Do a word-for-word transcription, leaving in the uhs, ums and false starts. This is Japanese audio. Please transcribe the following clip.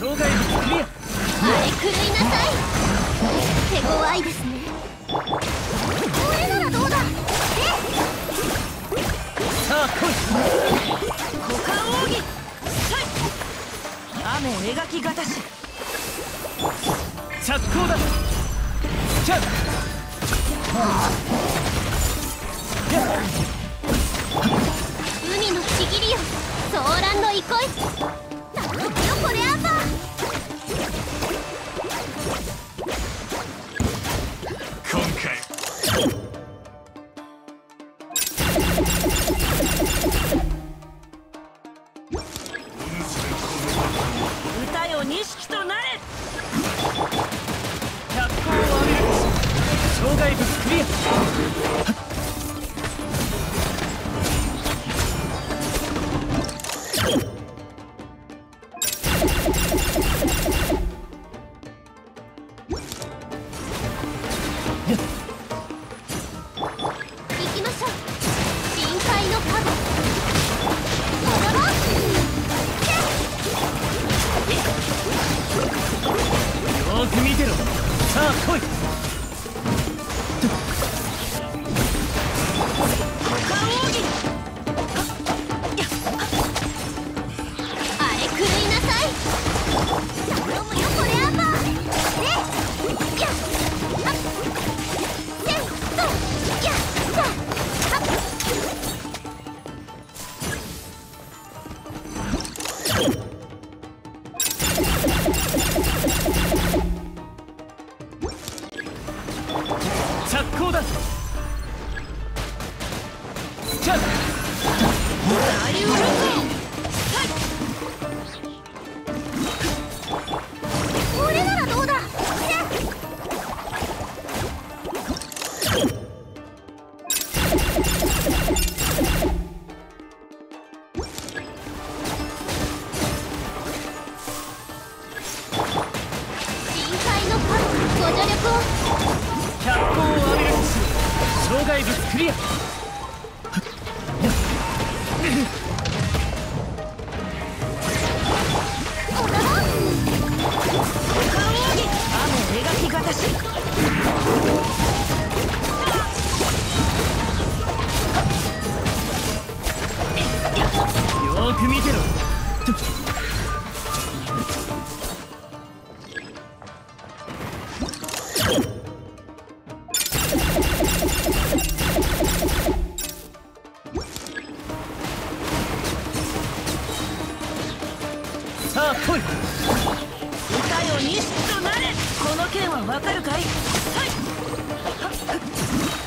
障害物クリア。 あれ狂いなさい。手強いですね。これならどうだ。 さあ来い。 股間奥義。雨描きがたし。 着工だ。キャッ海のちぎりよ、ソーランの憩い。頼むよこれアンバー。 今回歌よ錦となれ。 脚光を浴びる。障害物クリア。よく見てろ。さあ来い。 あれ狂いなさい。頼むよこれアンバー。ねやっはっせっとやっさはっ。 着工だ。キャッ大ウルト。 これならどうだ。深海のパンご助力を。 脚光を浴びる。障害物クリア。 雨描きがたし。 よーく見てろ。さあ来い。 歌よ錦となれ。この剣はわかるかい。はい。